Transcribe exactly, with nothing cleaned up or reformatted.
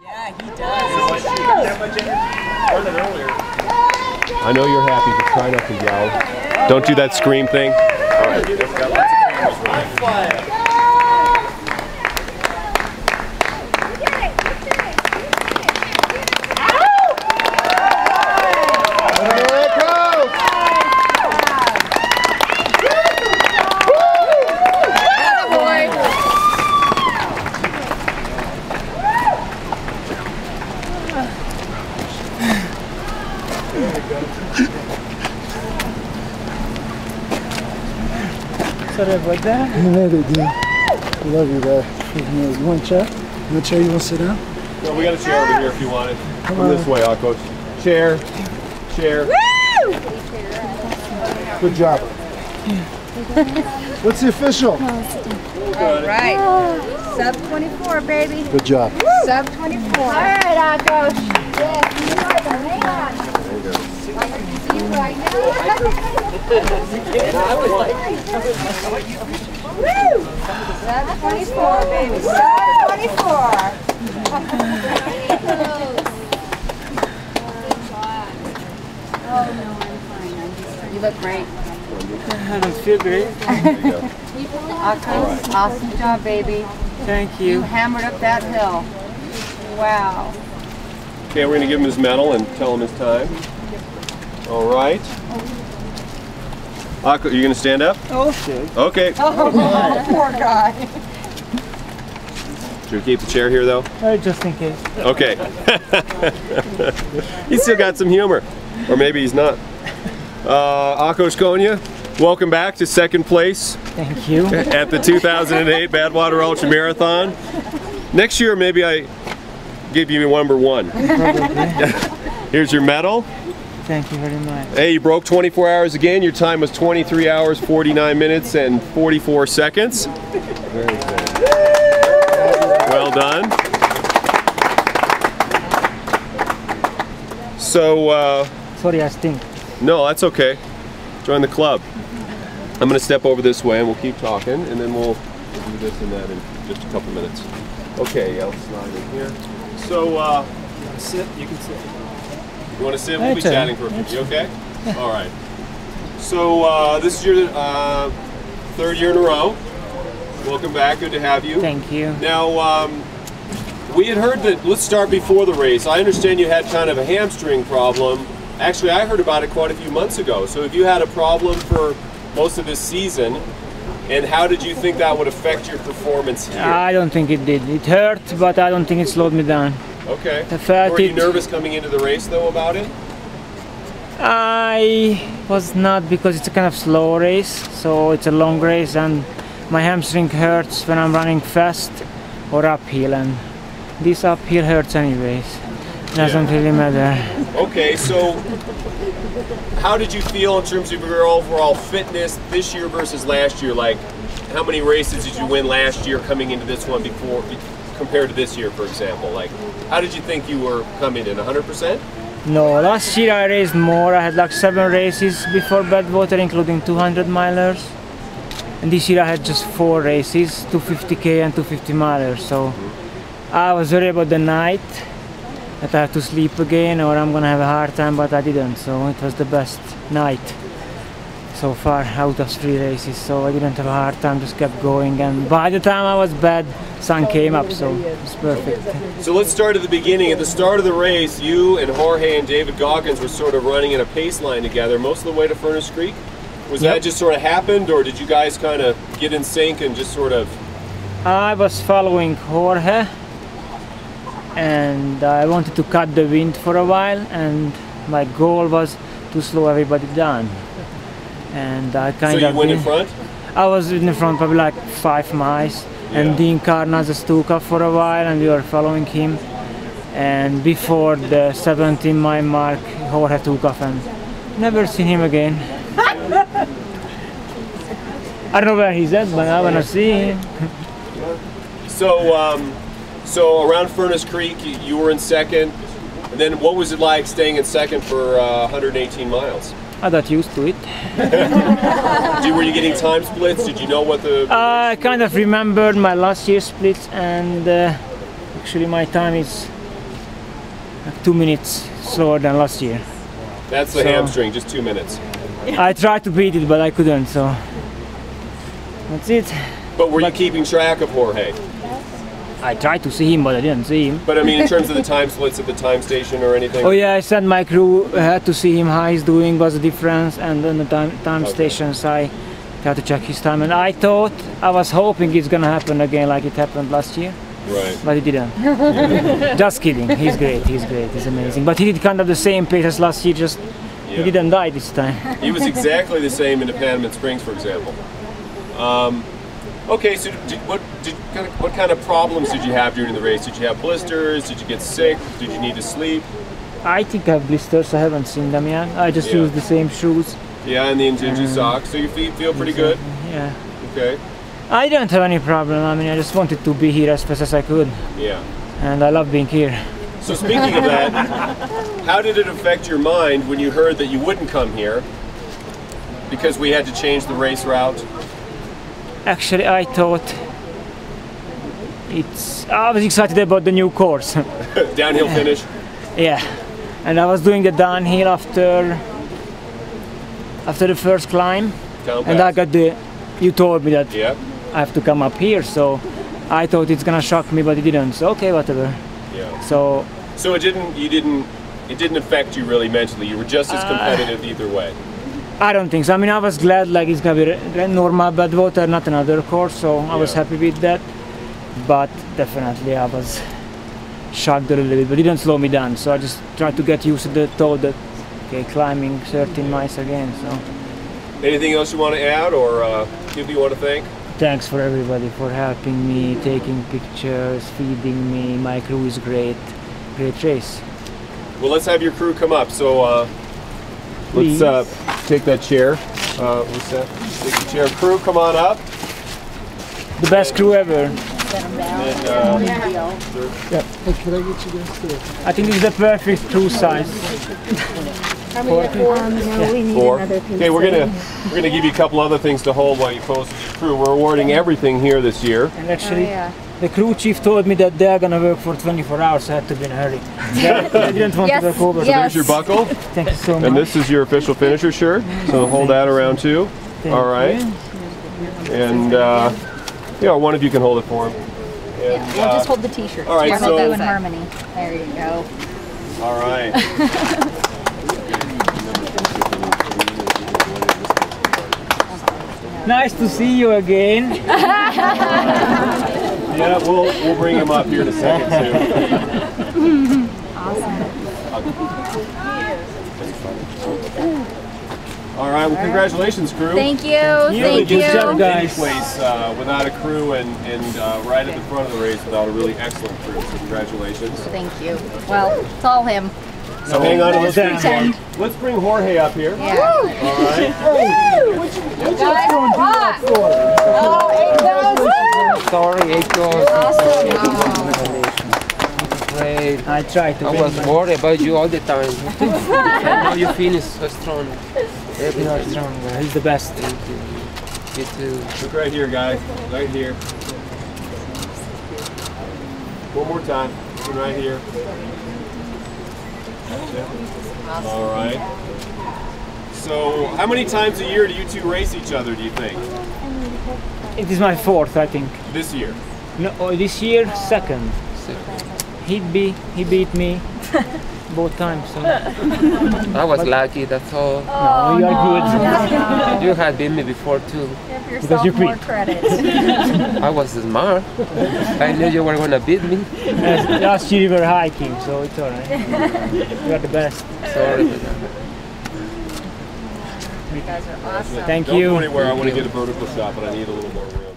Yeah, he does. I know you're happy, but try not to yell. Don't do that scream thing. All right. We've got lots of cameras. Sorry about that. No, they do. I love you, guy. You want a chair? You want a chair? You want to sit down? No, we got a chair over here if you want it. Come, Come this way, Akos. Chair. Chair. Woo! Good job. What's the official? All right. Sub twenty-four, baby. Good job. Sub twenty-four. All right, Akos. Yes, you are the man. I can see you right now. I was like, Woo! Sub twenty-four, baby. Sub twenty-four. Oh no, I'm fine. I'm just. You look great. I don't feel great. Akos, awesome job, baby. Thank You you. hammered up that hill. Wow. Okay, we're going to give him his medal and tell him his time. All right. Akko, you going to stand up? Okay. Okay. Oh, poor guy. Should we keep the chair here, though? Uh, just in case. Okay. He's still got some humor. Or maybe he's not. Uh, Akos Konya, welcome back to second place. Thank you. At the two thousand eight Badwater Ultramarathon. Next year, maybe I give you number one. Here's your medal. Thank you very much. Hey, you broke twenty-four hours again. Your time was twenty-three hours, forty-nine minutes, and forty-four seconds. Very good. Well done. So, uh, Sorry, I stink. no, that's okay. Join the club. I'm going to step over this way and we'll keep talking, and then we'll do this and that in just a couple minutes. Okay, I'll slide in here. So, uh, Sit. You can sit. you want to sit? We'll be That's chatting for a minute. You okay? All right. So, uh, this is your uh, third year in a row. Welcome back. Good to have you. Thank you. Now, um, we had heard that, let's start before the race. I understand you had kind of a hamstring problem. Actually, I heard about it quite a few months ago. So have you had a problem for most of this season? And how did you think that would affect your performance here? I don't think it did. It hurt, but I don't think it slowed me down. Okay. The fact Were you it- nervous coming into the race, though, about it? I was not, because it's a kind of slow race, so it's a long race, and my hamstring hurts when I'm running fast or uphill, and this uphill hurts anyways. Doesn't Yeah. really matter. Okay, so how did you feel in terms of your overall fitness this year versus last year? Like, how many races did you win last year coming into this one before, compared to this year, for example? Like, how did you think you were coming in? one hundred percent? No, last year I raced more. I had like seven races before Badwater, including two hundred milers. And this year I had just four races, two fifty K and two fifty milers. So I was worried about the night, that I have to sleep again or I'm gonna have a hard time, but I didn't. So it was the best night so far out of three races. So I didn't have a hard time, just kept going. And by the time I was bad, sun came up, so it's perfect. So let's start at the beginning. At the start of the race, you and Jorge and David Goggins were sort of running in a pace line together most of the way to Furnace Creek. Was Yep. that just sort of happened, or did you guys kind of get in sync and just sort of... I was following Jorge, and I wanted to cut the wind for a while, and my goal was to slow everybody down. And I So kind you of went in did. front? I was in the front probably like five miles, Yeah. and Dean Carnaz just took off for a while, and we were following him. And before the seventeen mile mark, Jorge took off, and never seen him again. I don't know where he's at, but I wanna see him. So, um, so around Furnace Creek, you, you were in second. And then what was it like staying in second for uh, one hundred eighteen miles? I got used to it. Did, were you getting time splits? Did you know what the... I kind of remembered my last year's splits, and uh, actually my time is like two minutes slower than last year. That's the So- hamstring, just two minutes. I tried to beat it, but I couldn't. So that's it. But were you keeping track of Jorge? I tried to see him, but I didn't see him. But I mean, in terms of the time splits at the time station or anything? Oh yeah, I sent my crew. I had to see him how he's doing, what's the difference, and then the time time Okay. stations I had to check his time. And I thought, I was hoping it's gonna happen again like it happened last year, Right. but it didn't. Just kidding. He's great. He's great. He's amazing. But he did kind of the same pace as last year. Just Yeah. he didn't die this time. He was exactly the same in the Panamint Springs, for example. Um, okay, so did, what, did, kind of, what kind of problems did you have during the race? Did you have blisters? Did you get sick? Did you need to sleep? I think I have blisters. I haven't seen them yet. I just Yeah. use the same shoes. Yeah, and the Injinji socks. So your feet feel pretty good? Yeah. Okay. I don't have any problem. I mean, I just wanted to be here as fast as I could, Yeah. and I love being here. So speaking of that, how did it affect your mind when you heard that you wouldn't come here because we had to change the race route? Actually, I thought it's. I was excited about the new course. Downhill finish? Yeah, and I was doing the downhill after after the first climb, Down and I pass. got the. You told me that Yeah. I have to come up here, so I thought it's gonna shock me, but it didn't. So okay, whatever. Yeah. So So it didn't. You didn't. It didn't affect you really mentally. You were just as competitive either way. I don't think so. I mean, I was glad like it's gonna be re- re- normal Badwater, not another course, so I was Yeah. happy with that. But definitely, I was shocked a little bit, but it didn't slow me down. So I just tried to get used to the thought that okay, climbing thirteen miles again. So Anything else you want to add, or uh, people you want to thank? thanks for everybody for helping me, taking pictures, feeding me. My crew is great. Great race. Well, let's have your crew come up. So uh, let's uh, take that chair. Uh, what's that? Take the chair. Crew, come on up. The best crew ever. And, uh, Yeah. I think this is the perfect crew size. Um, no, we need Four. another pizza. Okay, we're gonna we're gonna give you a couple other things to hold while you pose with your crew. We're awarding everything here this year. And Oh, actually, yeah. the crew chief told me that they are gonna work for twenty-four hours. So I had to be in a hurry. They didn't want Yes, to work over. yes. Here's your buckle, Thank you so much. and this is your official finisher shirt. So hold that around too. Thank All right. you. And uh, yeah, one of you can hold it for him. And, We'll uh, just hold the t-shirt. all right, We'll so- do in harmony. There you go. all right. Nice to see you again. Yeah, we'll we'll bring him up here in a second too. All right. Well, congratulations, crew. Thank you. you. Thank Good you. job, guys. Any place uh, without a crew and and uh, right at the front of the race without a really excellent crew. So congratulations. Thank you. Well, it's all him. So hang on, let's bring, Pretend. let's bring Jorge up here. Yeah. All right. Oh, eight goes. Sorry, it goes. Awesome. Great. I tried to I win, was but worried about you all the time. Now you finish so strong. Every you are time. strong. He's the best. Thank you. You too. Look right here, guys. Right here. One more time. Looking right here. All right. So, how many times a year do you two race each other, do you think? It is my fourth, I think. This year? No, oh, this year second. Second. He beat he beat me both times. So. I was lucky, that's all. No, you are good. You had beat me before too. Give Because yourself you more quit. credit. I was smart. I knew you were gonna beat me. Yes, last year you were hiking, so it's alright. You are the best. Sorry for that. You guys are awesome. Thank Don't you. go anywhere. I want to Thank you. get a vertical shot, but I need a little more room.